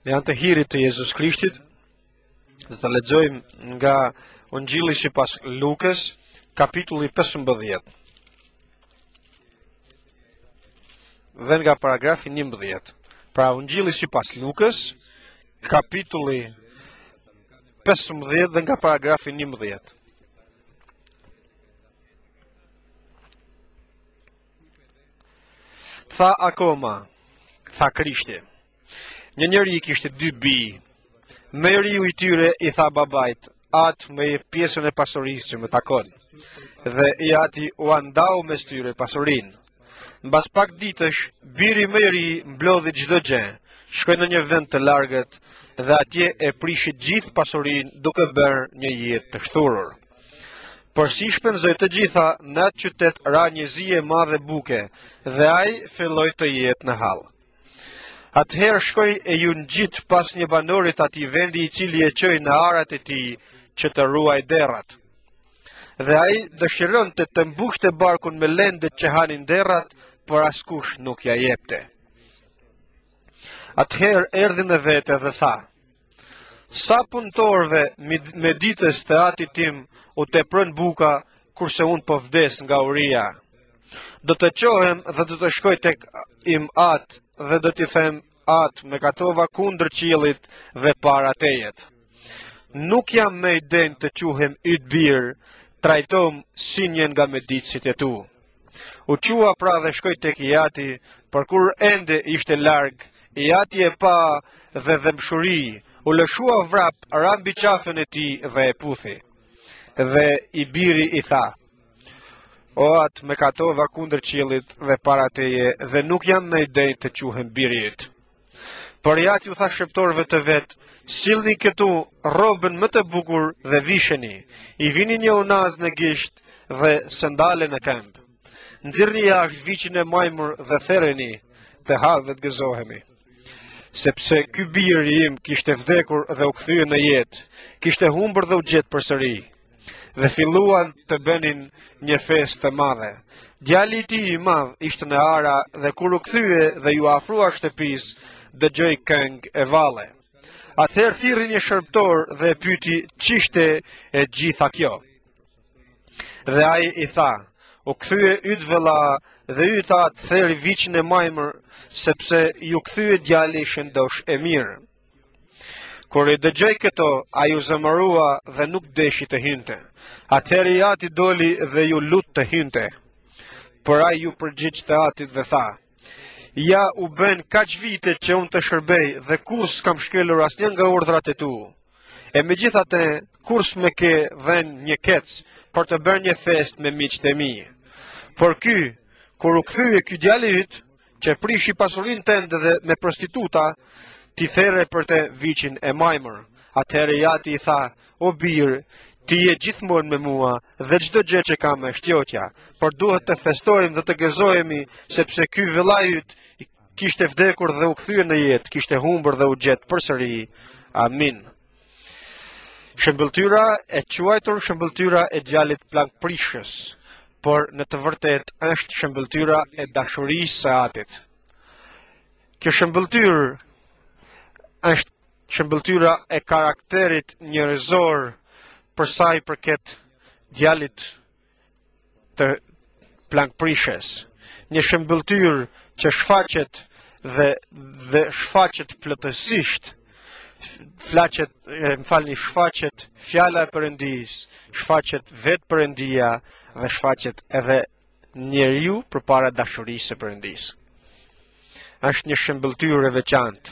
Me anë të hirit të Jezus Krishtit, dhe të lexojmë nga Ungjilli sipas Lukës, kapitulli 15, dhe nga paragrafi 11. Pra Ungjilli sipas Lukës, kapitulli 15 dhe nga paragrafi 11. Tha akoma, tha Krishti, një njeri kishte 2 bij. Meriu i tyre i tha babait, atë me pjesën e pasurisë që më takon, dhe i ati u andau mes tyre pasurinë. Mbas pak ditësh, biri më i ri mblodhi çdo gjë, shkoi në një vend të largët dhe atje e prishi gjithë pasurinë duke bërë një jetë të shthurur. Por si shpenzoi të gjitha, në atë qytet ra një zi e madhe buke, dhe ai filloi të jetë në hall. Atëherë shkoi e ju ngjit pas një banorit atij vendi i cili e çoi në arat e tij që të ruaj derrat. Dhe ai dëshironte të mbushte barkun me lendet që hanin derrat, por askush nuk ja jepte. Atëherë erdhi në vete dhe tha, sa punëtorëve me ditës të atit tim u tepron buka, kurse unë po vdes nga uria. Do të qohem dhe do të shkoj tek im atë dhe do t'i them atë me katova kundër qiellit dhe para tejet. Nuk jam me iden të quhem yt birë, trajtom si një nga medicit e tu. U qua pra dhe shkoj tek i ati, për kur ende ishte larg, i ati e pa dhe dhëmshuri, u lëshua vrap rambi qafën e ti dhe e puthi. Dhe i biri i tha, o atë me katova kundër qiellit dhe para teje, dhe nuk jam me iden të quhem birit. Por i ati u tha shëptorëve të vetë, sillni këtu robën më të bukur dhe visheni, i vini një unaz në gisht dhe sandale në këmbë. Nxirrni jashtë viçin e majmur dhe therreni, të hallë dhe të gëzohemi. Sepse ky biri im kishte vdekur dhe u kthye në jetë, kishte humbur dhe u gjet përsëri. Dhe filluan të bënin një festë të madhe. Djali i tij i madh ishte në ara dhe kur u kthye dhe ju afrua shtëpisë, dëgjoi këngë e valle. Atëherë thirrri një shërbëtor dhe e pyeti ç'ishte e gjitha kjo. Dhe ai i tha, u kthye yt vëlla dhe yt atë theri viçin e majmër, sepse ju kthye djali shëndosh e mirë. Kur i dëgjoi këto, ai u zemërua dhe nuk deshi të hynte. Atëherë i ati doli dhe ju lut të hynte. Por ai ju përgjigj të atit dhe tha, ja u bën kaq vite që unë të shërbej dhe kur s'kam shkelur asnjë nga urdhrat e tu. E megjithatë, kur s'me ke dhënë një kec për të bërë një fest me miqtë e mi. Por ky, kur u kthye ky djali yt, që prishi pasurinë tënde dhe me prostituta, ti there për të viçin e majmër. Atëherë i ati i tha, o birë, ti je gjithmonë me mua dhe çdo gjë që kam është jotja, por duhet të festojmë dhe të gëzohemi, sepse ky vëlla yt kishte vdekur dhe u kthye në jetë, kishte humbur dhe u gjet përsëri. Amin. Shëmbëltyra e quajtur shëmbëltyra e djalit plankprishës, por në të vërtetë është shëmbëltyra e dashurisë së atit. Kjo shëmbëltyrë është shëmbëltyra e karakterit njerëzor për sa i përket djalit të plankprishës. Një shëmbëltyrë që shfaqet dhe shfaqet plotësisht, shfaqet fjala e Perëndis, shfaqet vetë Perëndia dhe shfaqet edhe njeriu përpara dashurisë së Perëndis. Është një shëmbëltyrë e veçantë.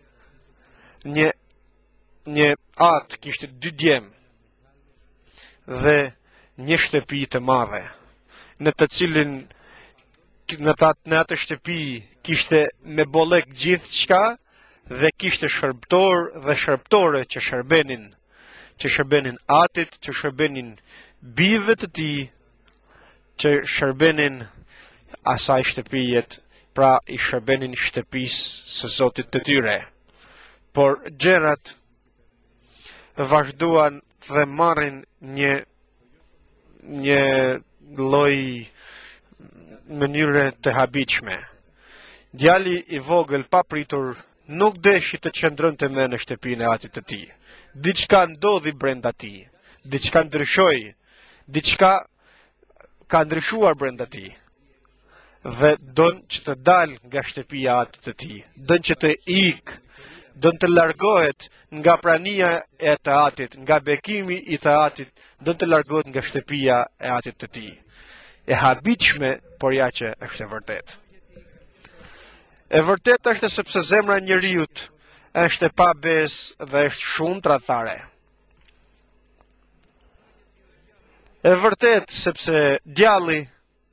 Një atë kishte 2 djem dhe një shtëpi të madhe, në të cilin në atë shtëpi kishte me bollek gjithçka dhe kishte shërbëtor dhe shërbëtore që shërbenin atit, që shërbenin bijve të tij, që shërbenin asaj shtëpijet, pra i shërbenin shtëpisë së Zotit të tyre. Por gjërat vazhduan dhe marrin një lloj mënyre të habitshme. Djali i vogël papritur nuk deshi të qëndronte më në shtëpinë e atit të tij. Diçka ndodhi brenda tij, diçka ndryshoi, diçka ka ndryshuar brenda tij. Dhe don që të dal nga shtëpia e atit të tij, don që të ikë, don të largohet nga prania e të atit, nga bekimi i të atit, don të largohet nga shtëpia e atit të tij. E habitshme, por ja që është e vërtet. E vërtet është sepse zemra e njeriut është e pa besë dhe është shumë tradhtare. E vërtet sepse djalli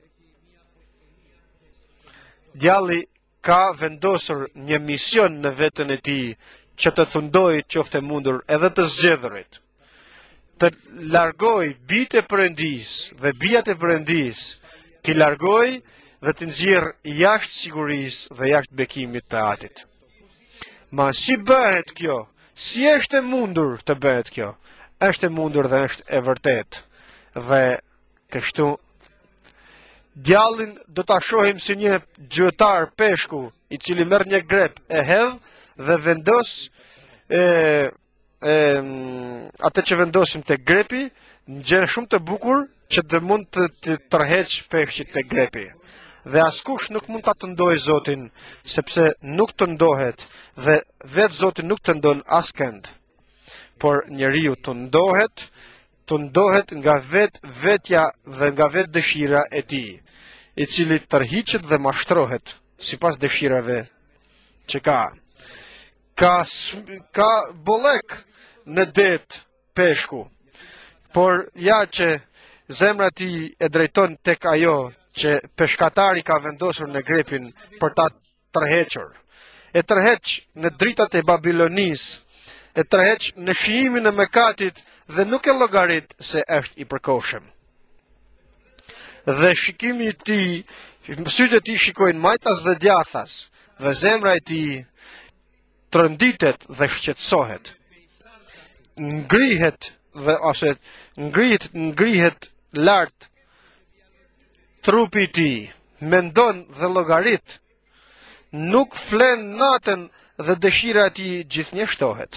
ka vendosur një mision në veten e tij që të thundojë qoftë mundur edhe të zgjedhurit, të largoj bijtë e Perëndis dhe bijat e Perëndis, t'i largoj dhe t'i nxjerr jashtë sigurisë dhe jashtë bekimit të atit. Ma si bëhet kjo? Si është e mundur të bëhet kjo? Është e mundur dhe është e vërtet. Dhe kështu djallin do ta shohim si një gjyqtar peshku i cili merr një grep e hedh dhe vendos atë që vendosim te grepi në gjë shumë të bukur që të mund të tërheq peshqit te grepi. Dhe askush nuk mund ta tëndojë Zotin, sepse nuk tëndohet dhe vetë Zoti nuk tëndon askënd. Por njeriu tëndohet nga vetja dhe nga vetë dëshira e tij, i cili tërhiqet dhe mashtrohet sipas dëshirave që ka. Ka bollek në det peshku, por ja që zemra e tij e drejton tek ajo që peshkatari ka vendosur në grepin për ta tërhequr. E tërheq në dritat e Babilonis, e tërheq në shijimin e mëkatit dhe nuk e llogarit se është i përkohshëm. Dhe shikimi i tij, sytë e tij shikojnë majtas dhe djathas, dhe zemra e tij trënditet dhe shqetësohet. Ngrihet lart trupi i tij, mendon dhe llogarit, nuk flen natën dhe dëshira e tij gjithnjështohet.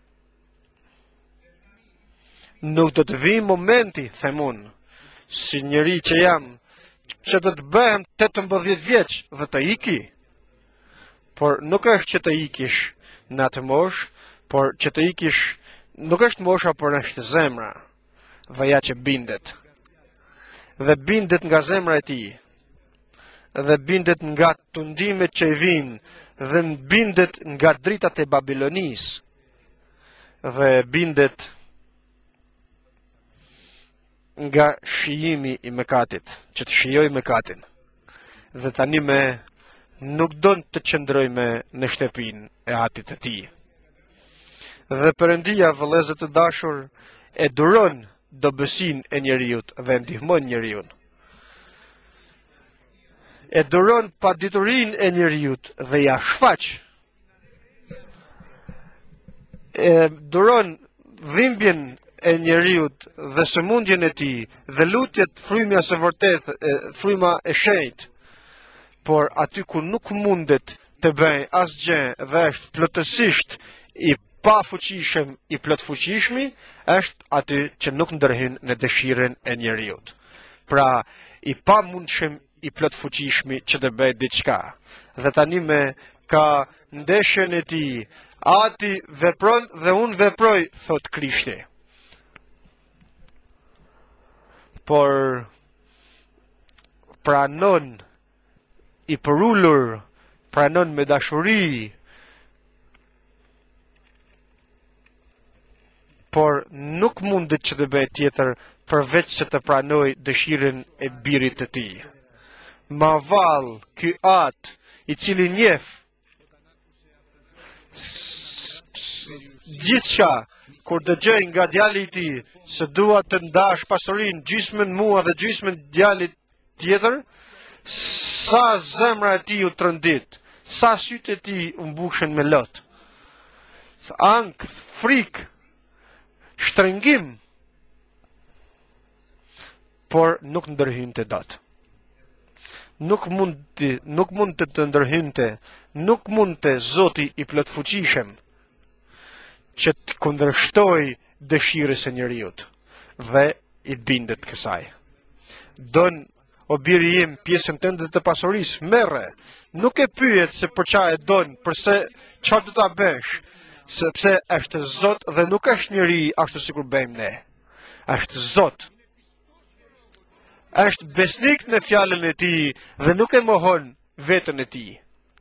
Nuk do të vijë momenti, them unë, si njëri që jam, që do të bëhem 18 vjeç dhe të iki. Por nuk është që të ikish në atë moshë, por që të ikish nuk është mosha, por është zemra, dhe ja që bindet. Dhe bindet nga zemra e tij, dhe bindet nga tundimet që i vinë, dhe bindet nga dritat e Babilonis, dhe bindet nga shijimi i mëkatit, që të shijoj mëkatin. Dhe tani nuk don të qëndroj në shtëpinë e atit të tij. Dhe Perëndia, vëllezër të dashur, e duron dobësinë e njeriut dhe ndihmon njeriun. E duron paditurinë e njeriut dhe ja shfaq. E duron dhimbjen e njeriut dhe sëmundjen e tij dhe lutjet frymja së vërtet, fryma e shenjtë. Por aty ku nuk mundet të bëj asgjë dhe është plotësisht i pa fuqishëm i plot fuqishmi, është aty që nuk ndërhyn në dëshirën e njeriut. Pra, i pa mundshëm i plot fuqishmi që të bëj diçka. Dhe tani ka ndeshjen e tij, ati vepron dhe unë veproj, thot Krishti. Por pranon i përullur, pranon me dashuri, por nuk mundet që të bëj tjetër përveç se të pranoj dëshirën e birit të tij. Ma val ky atë i cili njeh gjithçka, kur dëgjoj nga djali i tij se dua të ndash pasurinë gjysmën mua dhe gjysmën djalit tjetër, sa zemra e tij u trëndit, sa sytë e tij u mbushen me lot. Ankth, frikë, shtrëngim, por nuk ndërhyn të dot. nuk mund të ndërhynte, nuk mund të Zoti i plotfuqishëm që të kundërshtoj dëshirës së njeriut dhe i bindet kësaj. Don o biri im pjesën tënde të pasurisë, merre, nuk e pyet se për çfarë e don, përse çfarë do ta bësh, sepse është Zot dhe nuk është njeri ashtu sikur bëjmë ne. Është Zot. Është besnik në fjalën e tij dhe nuk e mohon veten e tij.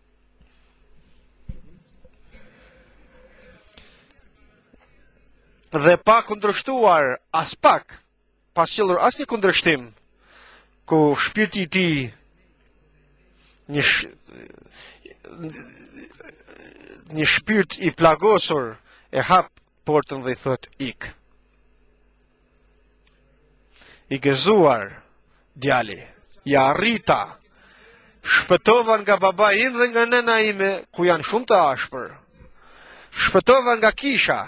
Dhe pa kundërshtuar as pak, pa sjellur asnjë kundërshtim, ku shpirti i tij një shpirt i plagosur e hap portën dhe i thot ik. I gëzuar djali, ja arrita, shpëtova nga baba im dhe nga nëna ime, ku janë shumë të ashpër. Shpëtova nga kisha,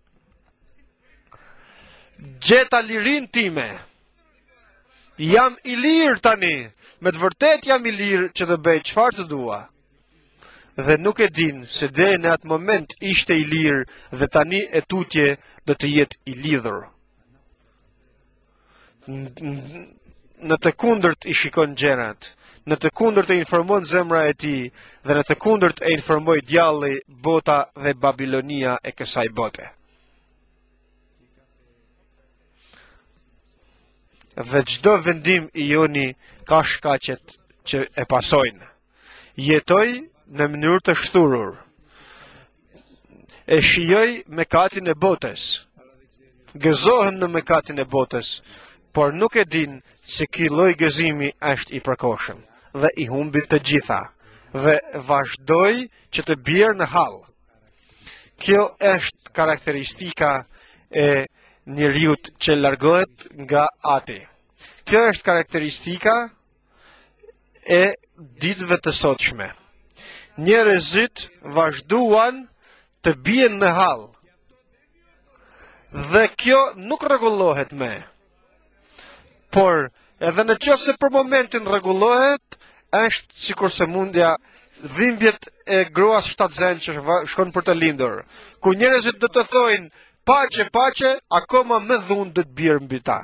gjeta lirin time, jam i lirë tani, me të vërtet jam i lirë që të bëj çfarë të dua. Dhe nuk e din se deri në atë moment ishte i lirë dhe tani e tutje do të jetë i lidhur. Në të kundërt i shikon gjërat, në të kundërt e informon zemra e tij dhe në të kundërt e informoi djalli, bota dhe Babilonia e kësaj bote. Dhe çdo vendim i joni ka shkaqet që e pasojnë. Jetoj në mënyrë të shturur. E shijoj mëkatin e botës. Gëzohem në mëkatin e botës, por nuk e din se ky lloj gëzimi është i përkohshëm dhe i humbi të gjitha dhe vazhdoj që të bjerë në hall. Kjo është karakteristika e njeriut që largohet nga ati. Kjo është karakteristika e ditëve të sotshme. Njerëzit vazhduan të bien në hall. Dhe kjo nuk rregullohet më. Por edhe në qoftë se për momentin rregullohet, është sikur se mundja dhimbjet e gruas shtatzën që shkon për të lindur, ku njerëzit do të thojnë pace, pace, akoma me dhunë do të bjerë mbi ta.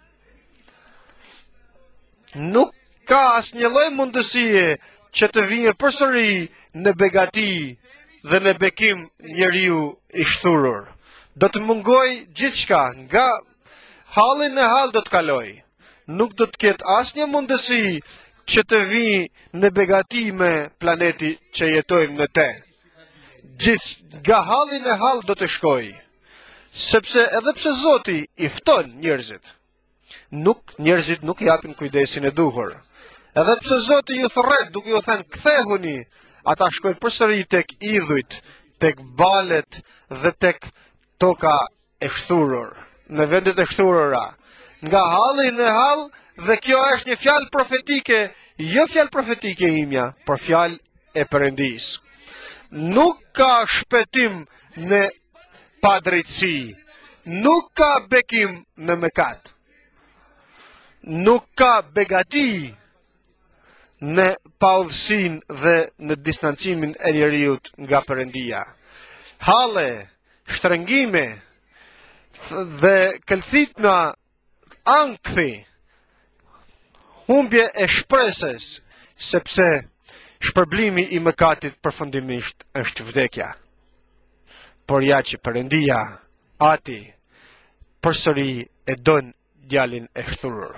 Nuk ka asnjë lloj mundësie që të vijë përsëri në begati dhe në bekim njeriu i shturur. Do të mungoj gjithçka, nga halli në hall do të kaloj. Nuk do të ketë asnjë mundësi që të vijë në begati me planeti që jetojmë në te. Nga halli në hall do të shkoj. Sepse edhe pse Zoti i fton njerëzit, njerëzit nuk japin kujdesin e duhur. Edhe pse Zoti ju thërret duke ju thënë kthehuni, ata shkojnë përsëri tek idhujt, tek balet dhe tek toka e shturur, në vendet e shturura, nga halli në hall, dhe kjo është një fjalë profetike, jo fjalë profetike imja, por fjalë e Perëndis. Nuk ka shpëtim në padrejtësi, nuk ka bekim në mëkat, nuk ka begati në paudhësin dhe në distancimin e njeriut nga Perëndia. Halle, shtrëngime dhe këllëthitna ankthi, humbje e shpresës, sepse shpërblimi i mëkatit përfundimisht është vdekja. Por ja që Perëndia, ati, përsëri e don djalin e shturur.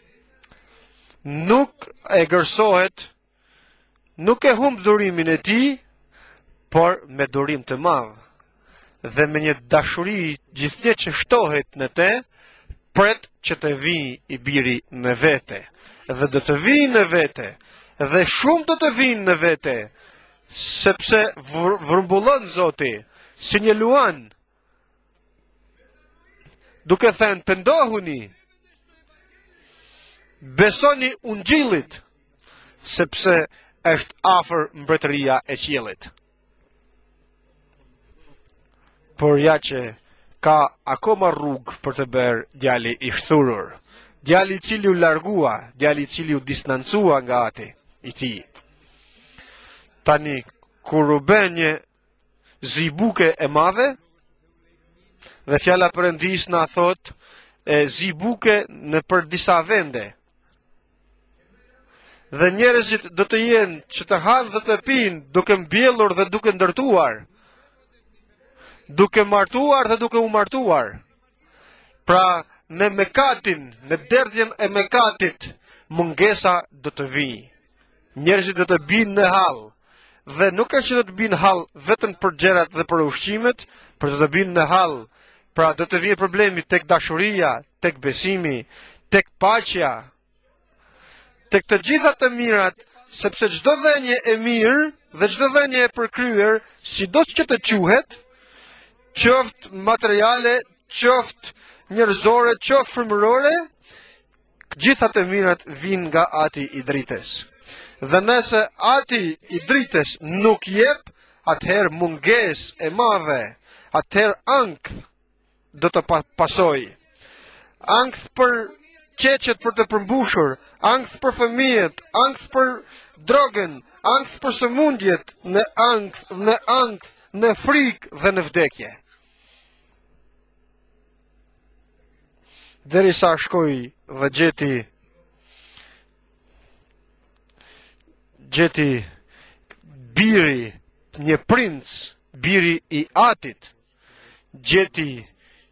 Nuk e gërsohet, nuk e humb durimin e tij, por me durim të madh dhe me një dashuri gjithnjë që shtohet në te, pret që të vijë i biri në vete, dhe do të vijë në vete, dhe shumë do të vijë në vete, sepse vrumbullon Zoti si një luan, duke thënë pendohuni, besoni ungjillit, sepse është afër mbretëria e qiellit. Por ja që ka akoma rrugë për të bërë djali i shturur, djali i cili u largua, djali i cili u distancua nga ati i tij. Tani, kur u bën një zibuke e madhe, dhe fjala Perëndis na thot, zibuke në për disa vende, dhe njerëzit do të jenë që të hanë dhe të pinë, duke mbjellur dhe duke ndërtuar, duke martuar dhe duke u martuar. Pra, në mekatin, në derdhjen e mekatit, mungesa do të vijë. Njerëzit do të binë në hall, dhe nuk është që do të binë hall vetëm për gjërat dhe për ushqimet, por do të binë në hall. Pra, do të vijë problemi tek dashuria, tek besimi, tek paqja, tek të gjitha të mirat, sepse çdo dhënie e mirë dhe çdo dhënie e përkryer, sidos që të quhet, qoftë materiale, qoftë njerëzore, qoftë frymërore, gjitha të mirat vijnë nga Ati i drejtës. Dhe nëse Ati i drejtës nuk jep, atëherë mungesë e madhe, atëherë ankth do të pasojë. Ankth për qeqet për të përmbushur, ankth për fëmijët, ankth për drogën, ankth për sëmundjet, në frikë dhe në vdekje. Derisa shkoi dhe gjeti biri, një princ, biri i Atit, gjeti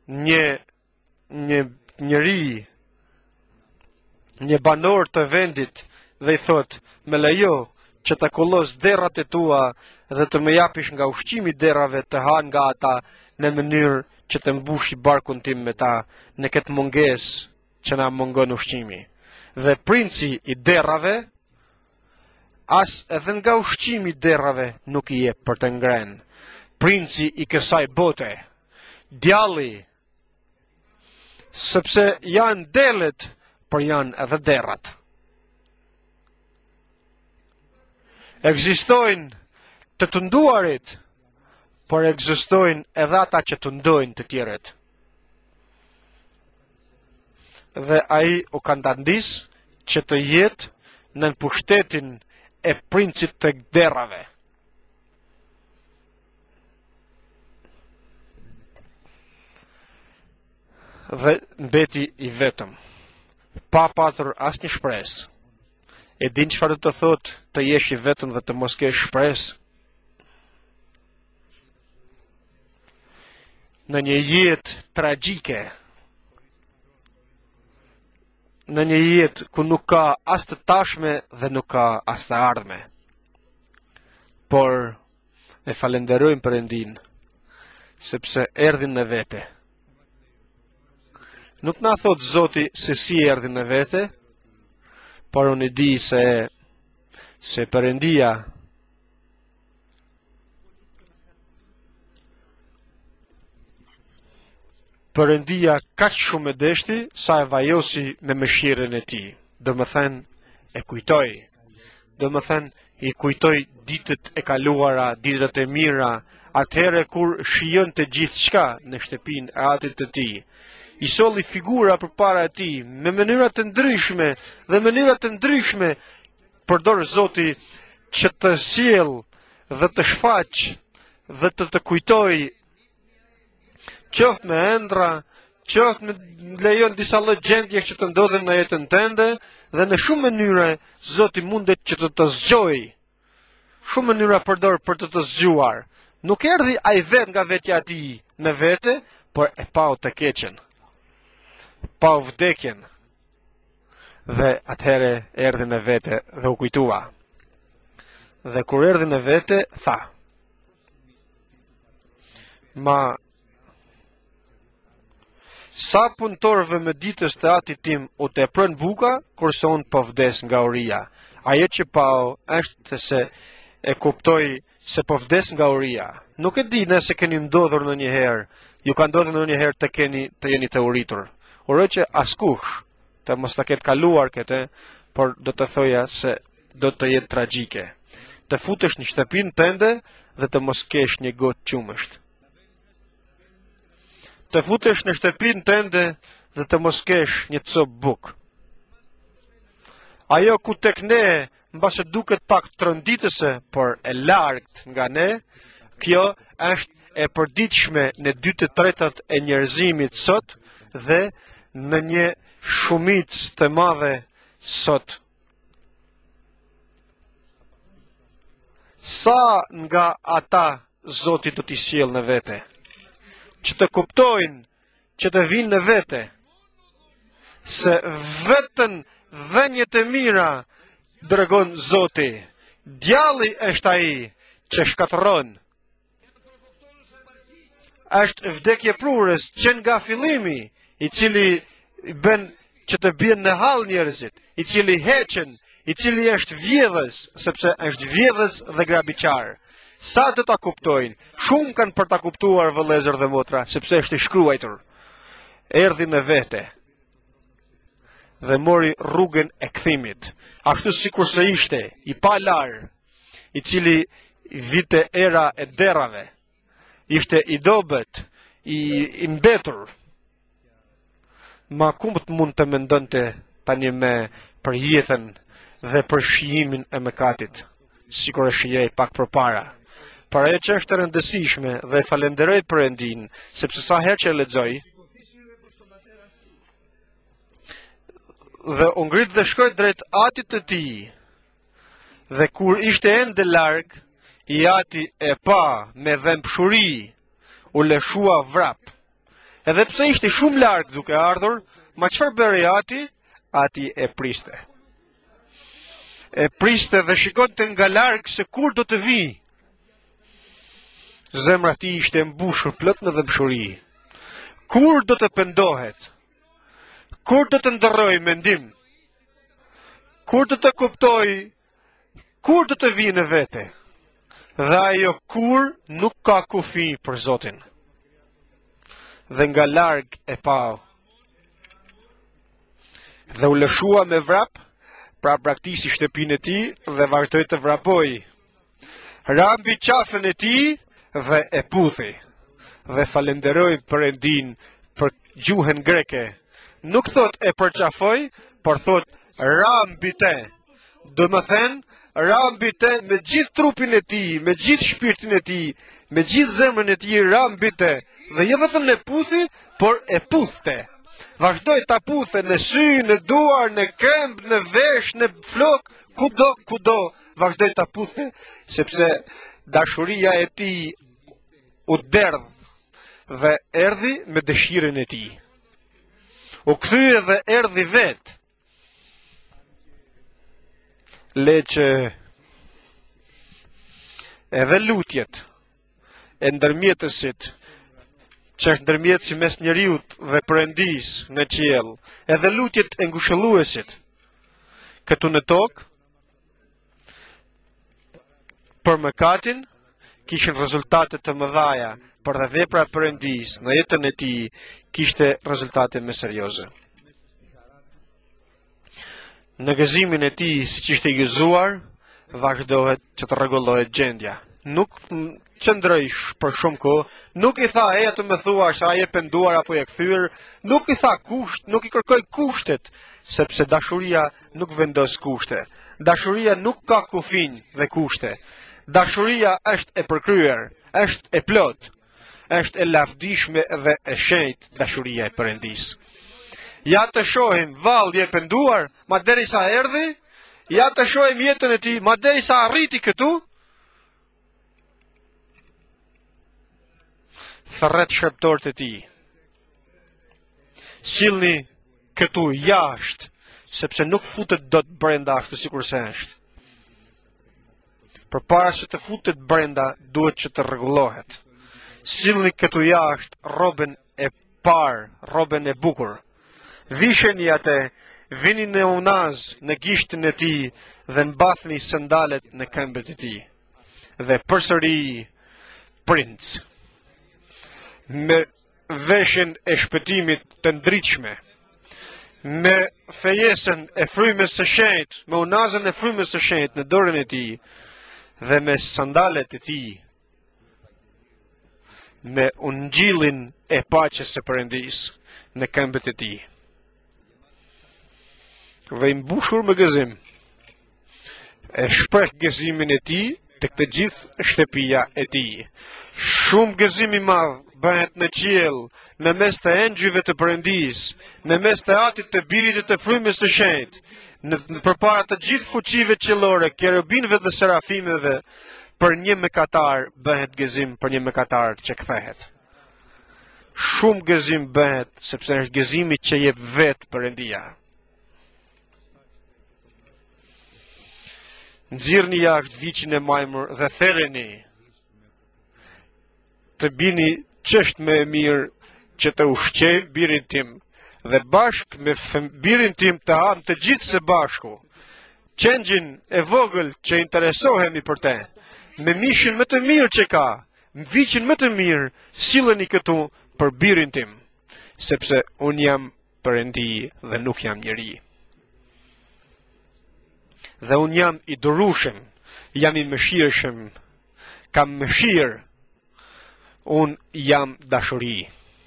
njëri, një banor të vendit, dhe i thot, me lejo që të kullos derrat e tua dhe të më japish nga ushqimi derrave të han nga ata në mënyrë që të mbushi barkun tim me ta në këtë mungesë që na mungon ushqimi. Dhe princi i derrave, as edhe nga ushqimi i derrave nuk i jep për të ngrenë. Princi i kësaj bote, djalli, sepse janë delet, por janë edhe derrat. Ekzistojnë të nduarit, por ekzistojnë edhe ata që të ndojnë të tjerët. Dhe ai u kandandis që të jetë në pushtetin e princit të derrave. Dhe mbeti i vetëm, pa patur asnjë shpresë. E din çfarë do të thotë të jesh i vetëm dhe të mos kesh shpresë? Në një jetë tragjike, në një jetë ku nuk ka as të tashme dhe nuk ka as të ardhme. Por e falenderojmë Perëndin, sepse erdhi në vete. Nuk na thot Zoti se si erdhi në vete, por unë di se Perëndia kaq shumë e deshti sa e vajosi me mëshirën e tij. Domethënë e kujtoi. Domethënë i kujtoi ditët e kaluara, ditët e mira, atëherë kur shijonte gjithçka në shtëpinë e Atit të tij. I solli figura përpara tij me mënyra të ndryshme dhe mënyra të ndryshme përdor Zoti që të sjell dhe të shfaq dhe të kujtoj, qoftë me ëndra, qoftë me lejon disa lloj gjendje që të ndodhin në jetën tënde, dhe në shumë mënyra Zoti mundet që të zgjoj. Shumë mënyra përdor për të zgjuar. Nuk erdhi ai vet nga vetja e tij në vete, por e pau të keqen. Pau vdekjen. Dhe atëherë erdhi në vete dhe u kujtua. Dhe kur erdhi në vete, tha: sa punëtorëve me ditës të Atit tim u teprën buka, kurse unë po vdes nga uria. Ajo që pau është se e kuptoi se po vdes nga uria. Nuk e di nëse keni ndodhur ndonjëherë, ju ka ndodhur ndonjëherë të jeni të uritur. Uroj që askush të mos ta ketë kaluar këtë, por do të thoja se do të jetë tragjike. Të futesh në shtëpinë tënde dhe të mos kesh një gotë qumësht. Të futesh në shtëpinë tënde dhe të mos kesh një copë bukë. Ajo ku tek ne mbase duket pak tronditëse, por e largt nga ne, kjo është e përditshme në 2/3 e njerëzimit sot dhe në një shumicë të madhe sot. Sa nga ata Zoti do t'i sjellë në vete, që të kuptojnë, që të vinë në vete, se vetën dhenjet e mira dërgon Zoti. Djalli është ai që shkatërron. Është vdekje prurës që nga fillimi, i cili bën që të bien në hall njerëzit, i cili heqen, i cili është vjedhës, sepse është vjedhës dhe grabiqar. Sa do ta kuptojnë? Shumë kanë për ta kuptuar, vëllezër dhe motra, sepse është i shkruajtur. Erdhi në vete dhe mori rrugën e kthimit, ashtu sikur se ishte i palar, i cili vite era e derrave, ishte i dobët, i mbetur. Ma kumët mund të mendonte tani me për jetën dhe për shijimin e mëkatit, sikur e shijej pak përpara. Para e që është e rëndësishme dhe falenderoj Perëndin, sepse sa herë që e lexoj, dhe u ngrit dhe shkoj drejt atit të tij, dhe kur ishte ende larg, i ati e pa me dhëmbshuri, u lëshua vrap. Edhe pse ishte shumë larg duke ardhur, ma çfarë bëri ati? Ati e priste. E priste dhe shikonte nga larg se kur do të vi. Zemra ti ishte mbushur plot në dhëmbshuri. Kur do të pendohet? Kur do të ndërroj mendim? Kur do të kuptoj? Kur do të vi në vete? Dhe ajo kur nuk ka kufi për Zotin. Dhe nga larg e pau. Dhe u lëshua me vrap, pra praktisi shtëpinë e tij dhe vazhdoi të vrapoj. Rambi qafën e tij dhe e puthi. Dhe falenderoi Perëndin për gjuhën greke. Nuk thot e përqafoj, por thot rambite. Do më thënë, rambite me gjithë trupin e tij, me gjithë shpirtin e tij, me gjithë zemrën e tij rambite. Dhe jo vetëm e puthi, por e puthte. Vazhdoi ta puthe në sy, në duar, në këmbë, në vesh, në flok, kudo, vazhdoi ta puthe, sepse dashuria e tij u derdh dhe erdhi me dëshirën e tij. U kthye dhe erdhi vetë. Le që edhe lutjet e ndërmjetësit, që është ndërmjet si mes njeriut dhe Perëndis në qiell, edhe lutjet e ngushëlluesit këtu në tokë, për mëkatin, kishin rezultate të mëdhaja, për dhe vepra e Perëndis në jetën e tij kishte rezultate më serioze. Në gëzimin e tij, siç ishte gëzuar, vazhdohet që të rregullohet gjendja. Nuk qëndroi për shumë kohë, nuk i tha e të më thuash a je penduar apo je kthyer, nuk i tha kusht, nuk i kërkoi kushtet, sepse dashuria nuk vendos kushte. Dashuria nuk ka kufij dhe kushte. Dashuria është e përkryer, është e plot, është e lavdishme dhe e shenjtë dashuria e Perëndis. Ja të shohim vallë je penduar, ma derisa erdhi, ja të shohim jetën e tij, ma derisa arriti këtu. Thërret shërptorët e tij. Sillni këtu jashtë, sepse nuk futet dot brenda ashtu sikur se është. Përpara se të futet brenda, duhet që të rregullohet. Sillni këtu jashtë rrobën e parë, rrobën e bukur. Visheni atë, vini në unaz në gishtin e tij dhe mbathni sandalet në këmbët e tij. Dhe përsëri princ, me veshjen e shpëtimit të ndritshme, me fejesën e frymës së shenjtë, me unazën e frymës së shenjtë në dorën e tij dhe me sandalet e tij, me ungjillin e paqes së Perëndis në këmbët e tij. dhe i mbushur me gëzim. E shpreh gëzimin e tij tek të gjithë shtëpia e tij. Shumë gëzim i madh bëhet në qiell, në mes të engjëjve të Perëndis, në mes të Atit të Birit e të Frymës së Shenjtë, përpara të gjithë fuqive qiellore, kerubinëve dhe serafimeve, për një mëkatar bëhet gëzim për një mëkatar që kthehet. Shumë gëzim bëhet sepse është gëzimi që jep vetë Perëndia. Nxirrni jashtë viçin e majmur dhe therreni. Të bini ç'është më e mirë që të ushqej birin tim dhe bashk me birin tim të ham të gjithë së bashku. Qengjin e vogël që interesohemi për te, me mishin më të mirë që ka, me viçin më të mirë, silleni këtu për birin tim, sepse unë jam Perëndi dhe nuk jam njeri. Dhe unë jam i durueshëm, jam i mëshirshëm, kam mëshirë, unë jam dashuri.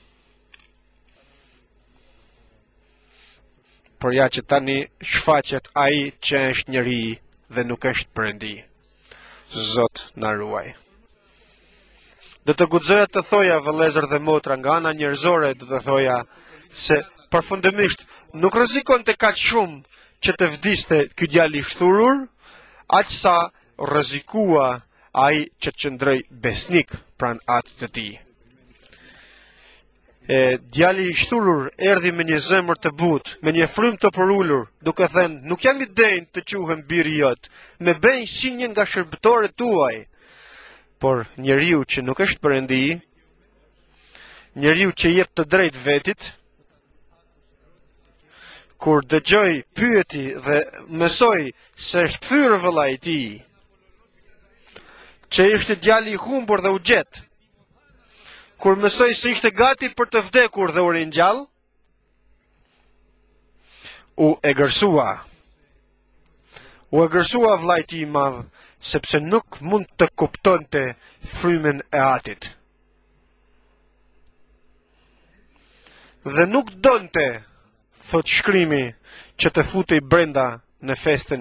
Por ja që tani shfaqet ai që është njeri dhe nuk është Perëndi. Zot na ruaj. Do të guxoja të thoja, vëllezër dhe motra, nga ana njerëzore do të thoja se përfundimisht nuk rrezikonte kaq shumë që të vdiste ky djalë i shturur, aq sa rrezikua ai që qëndroi besnik pranë Atit të tij. Djali i shturur erdhi me një zemër të butë, me një frymë të përulur, duke thënë, nuk jam i denjë të quhem biri jot, me bëj si një nga shërbëtorët tuaj. Por njeriu që nuk është Perëndi, njeriu që jep të drejtë vetit, kur dëgjoj, pyeti dhe mësoj se është thyrë vëlla i tij, që ishte djali i humbur dhe u gjet, kur mësoj se ishte gati për të vdekur dhe u ringjall, u egërsua. U egërsua vllai i tij i madh, sepse nuk mund të kuptonte frymën e Atit. Dhe nuk donte, thot shkrimi, që të futej brenda në festën.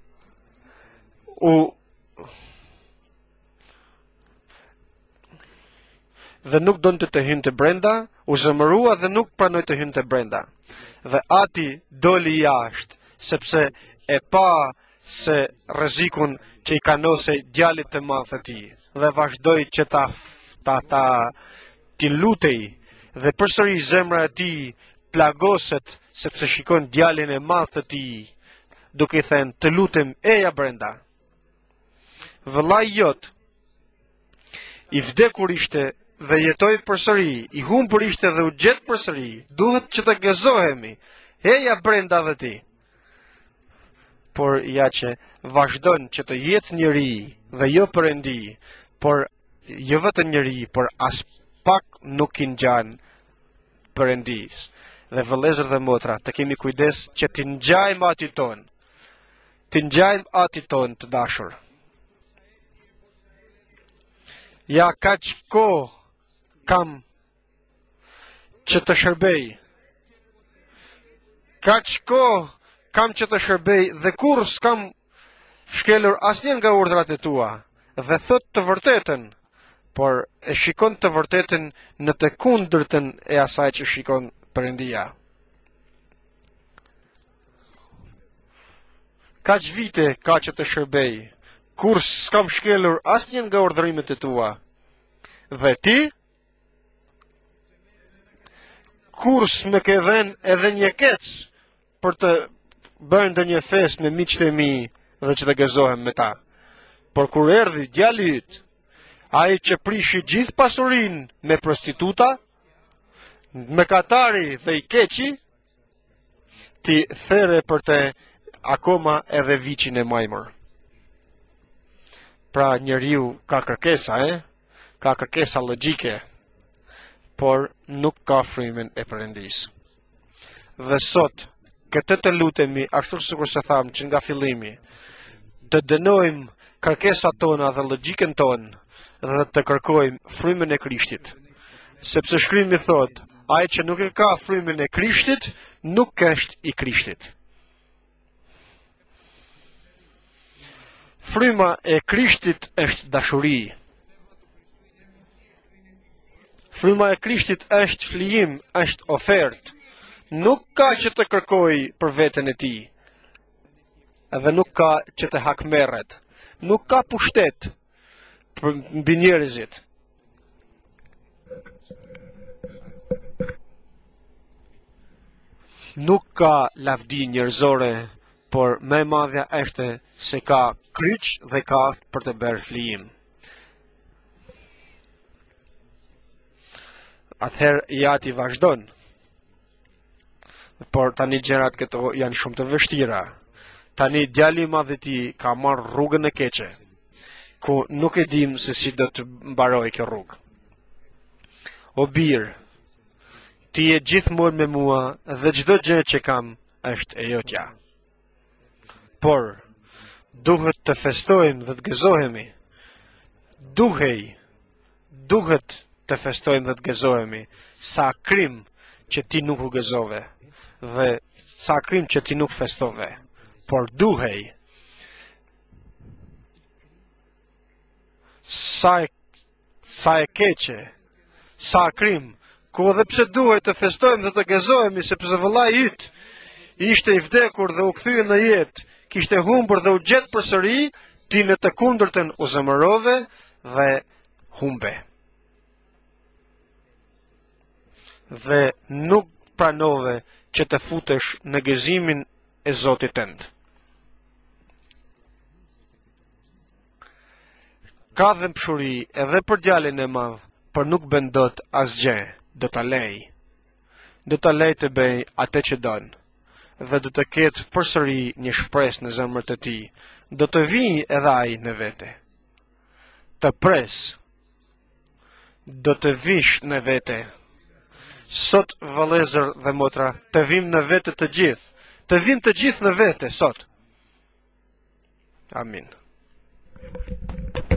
Dhe nuk donte të hynte brenda, u zemërua dhe nuk pranoi të hynte brenda. Dhe Ati doli jashtë, sepse e pa se rrezikun që i kanose djalit të madh të tij, dhe vazhdoi që ti lutej, dhe përsëri zemra e tij plagoset sepse shikon djalin e madh të tij, duke i thënë, të lutem eja brenda. Vëllai jot i vdekur ishte dhe jetoi përsëri, i humbur ishte dhe u gjet përsëri, duhet që të gëzohemi, eja brenda dhe ti. Por ja që vazhdon që të jetë njeri dhe jo Perëndi, por jo vetëm njeri, por as pak nuk i ngjan Perëndis. Dhe vëllezër dhe motra, të kemi kujdes që t'i ngjajmë Atit ton, t'i ngjajmë Atit ton të dashur. Ja kaq kohë kam që të shërbej, kaq kohë kam që të shërbej dhe kur s'kam shkelur asnjë nga urdhrat e tua, dhe thot të vërtetën, por e shikon të vërtetën në të kundërtën e asaj që shikon Perëndia. Kaq vite ka që të shërbej, kur s'kam shkelur asnjë nga urdhrimet e tua. Dhe ti? Kur s'më ke dhënë edhe një kec për të bërë ndonjë festë me miqtë e mi dhe që të gëzohem me ta. Por kur erdhi djali yt, ai që prishi gjithë pasurinë me prostituta, mëkatari dhe i keqi, ti there për te akoma edhe viçin e majmur. Pra njeriu ka kërkesa, ka kërkesa logjike, por nuk ka frymën e Perëndis. Dhe sot, këtë të lutemi, ashtu sikur se thamë që nga fillimi, të dënojmë kërkesat tona dhe logjikën tonë dhe të kërkojmë frymën e Krishtit. Sepse shkrimi thot, ai që nuk e ka frymën e Krishtit, nuk është i Krishtit. Fryma e Krishtit është dashuri. Fryma e Krishtit është flijim, është ofertë. Nuk ka që të kërkoj për veten e tij. Edhe nuk ka që të hakmerret. Nuk ka pushtet mbi njerëzit. Nuk ka lavdi njerëzore, por më e madhja është se ka kryq dhe ka për të bërë flijim. Atëherë jati vazhdon. Por tani gjërat këto janë shumë të vështira. Tani djali i madh i tij ka marrë rrugën e keqe, ku nuk e dim se si do të mbarojë kjo rrugë. O birë, ti je gjithmonë me mua dhe çdo gjë që kam është e jotja. Por duhet të festojmë dhe të gëzohemi. Duhet të festojmë dhe të gëzohemi. Sa krim që ti nuk u gëzove dhe sa krim që ti nuk festove. Por duhej. Sa e keqe, sa krim, ku edhe pse duhet të festojmë dhe të gëzohemi, sepse vëllai yt ishte i vdekur dhe u kthye në jetë, kishte humbur dhe u gjet përsëri, ti në të kundërtën u zemërove dhe humbe. Dhe nuk pranove që të futesh në gëzimin e Zotit tënd. Ka dhëmshuri edhe për djalin e madh, por nuk bën dot asgjë, do ta lej. Do ta lej të bëj atë që don, dhe do të ketë përsëri një shpresë në zemrën e tij. Do të vijë edhe ai në vete. Të pres. Do të vish në vete. Sot vëllezër dhe motra, të vim në vete të gjithë. Të vim të gjithë në vete sot. Amin.